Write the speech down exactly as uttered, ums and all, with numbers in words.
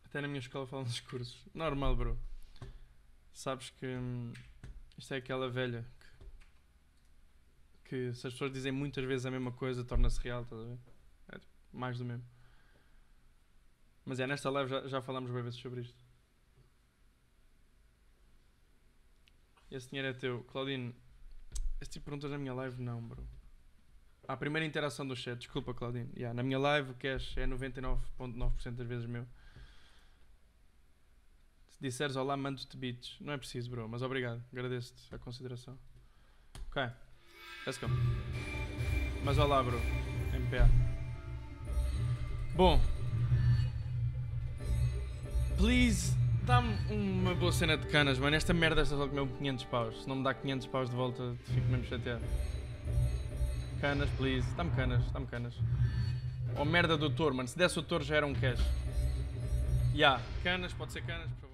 Até na minha escola falam dos cursos. Normal, bro. Sabes que hum, isto é aquela velha que, que se as pessoas dizem muitas vezes a mesma coisa, torna-se real, estás a ver? É tipo, mais do mesmo. Mas é, nesta live já, já falámos bem vezes sobre isto. Esse dinheiro é teu. Claudine, esse tipo de perguntas na minha live não, bro. Ah, a primeira interação do chat, desculpa, Claudine. Yeah, na minha live o cash é noventa e nove vírgula nove por cento das vezes meu. Se disseres olá, mando-te beats. Não é preciso, bro, mas obrigado. Agradeço-te a consideração. Ok, let's go. Mas olá, bro. M P A. Bom. Please, dá-me uma boa cena de canas, mano. Esta merda está só comeu quinhentos paus. Se não me dá quinhentos paus de volta, fico mesmo chateado. Canas, please. Dá-me canas, dá-me canas. Oh, merda do touro, mano. Se desse o touro já era um cash. Ya, yeah. Canas, pode ser canas, por favor.